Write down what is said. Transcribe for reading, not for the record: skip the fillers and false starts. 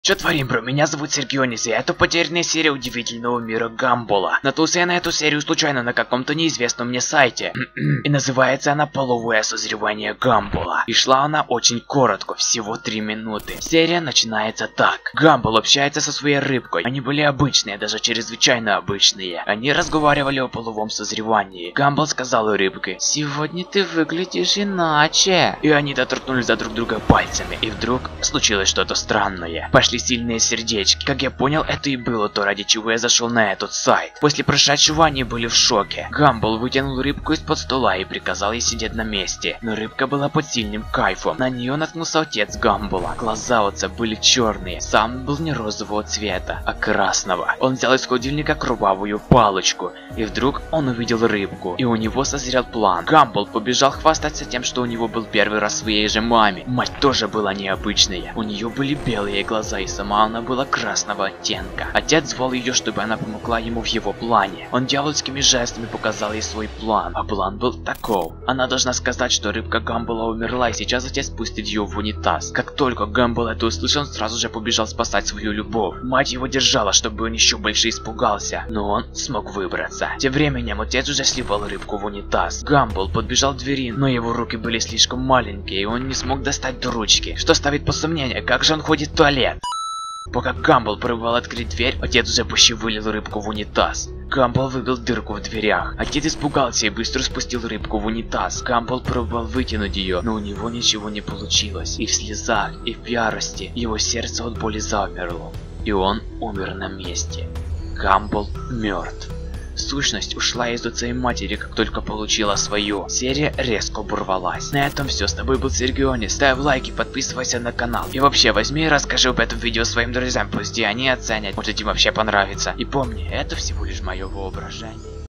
Чё творим, бро? Меня зовут Сергионис, и это потерянная серия удивительного мира Гамбола. Наткнулся я на эту серию случайно на каком-то неизвестном мне сайте. И называется она «Половое созревание Гамбола». И шла она очень коротко, всего 3 минуты. Серия начинается так. Гамбол общается со своей рыбкой. Они были обычные, даже чрезвычайно обычные. Они разговаривали о половом созревании. Гамбол сказал рыбке: «Сегодня ты выглядишь иначе». И они доторкнулись до друг друга пальцами. И вдруг случилось что-то странное. Пошли сильные сердечки. Как я понял, это и было то, ради чего я зашел на этот сайт. После прошедшего они были в шоке. Гамбол вытянул рыбку из-под стола и приказал ей сидеть на месте. Но рыбка была под сильным кайфом. На нее наткнулся отец Гамбола. Глаза отца были черные. Сам был не розового цвета, а красного. Он взял из холодильника кровавую палочку. И вдруг он увидел рыбку. И у него созрел план. Гамбол побежал хвастаться тем, что у него был первый раз в своей же маме. Мать тоже была необычная. У нее были белые глаза, и сама она была красного оттенка. Отец звал ее, чтобы она помогла ему в его плане. Он дьявольскими жестами показал ей свой план. А план был таков. Она должна сказать, что рыбка Гамбола умерла, и сейчас отец пустит ее в унитаз. Как только Гамбол это услышал, он сразу же побежал спасать свою любовь. Мать его держала, чтобы он еще больше испугался. Но он смог выбраться. Тем временем отец уже сливал рыбку в унитаз. Гамбол подбежал к двери, но его руки были слишком маленькие, и он не смог достать до ручки, что ставит под сомнение, как же он ходит в туалет. Пока Гамбол пробовал открыть дверь, отец уже почти вылил рыбку в унитаз. Гамбол выбил дырку в дверях. Отец испугался и быстро спустил рыбку в унитаз. Гамбол пробовал вытянуть ее, но у него ничего не получилось. И в слезах, и в ярости его сердце от боли замерло. И он умер на месте. Гамбол мертв. Сущность ушла из отца и матери, как только получила свое. Серия резко оборвалась. На этом все. С тобой был Сергионис. Ставь лайки, подписывайся на канал. И вообще, возьми и расскажи об этом видео своим друзьям. Пусть и они оценят. Может, им вообще понравится. И помни, это всего лишь мое воображение.